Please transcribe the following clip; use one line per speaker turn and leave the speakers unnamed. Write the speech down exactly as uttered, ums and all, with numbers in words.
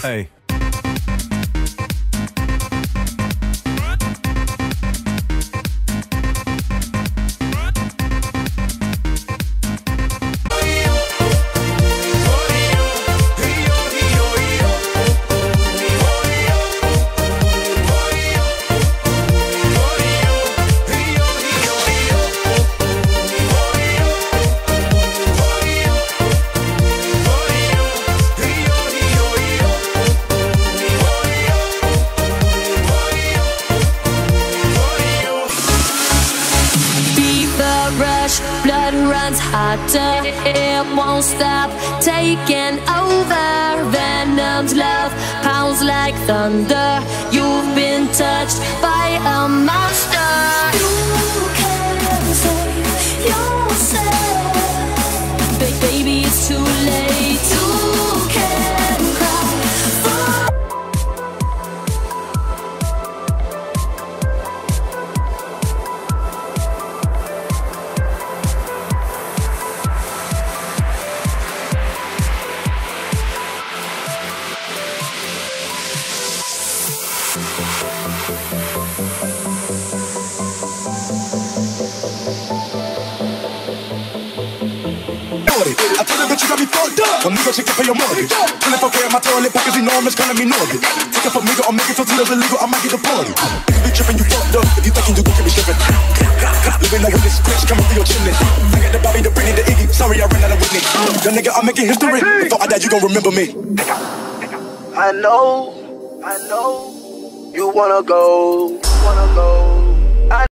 Hey.
Blood runs hotter, it won't stop, taking over. Venom's love pounds like thunder. You've been touched by a monster. You can't save yourself, ba baby, it's too late. You can't cry for
I told her, bitch, you got me fucked up. Conmigo she can pay your mortgage. twenty-four K on my toilet, pockets enormous, calling me Norbit. Take it from me, I'll make it tortillas illegal, I might get deported. You be tripping, you fucked up. If you thinking you gon' get me slipping. Living like with this bitch coming through your chimney. I got the Bobby, the Britney, the Iggy. Sorry, I ran out of Whitney. Young nigga, I'm making history. If I die, you gon' remember me.
I know, I know, you wanna go, wanna go.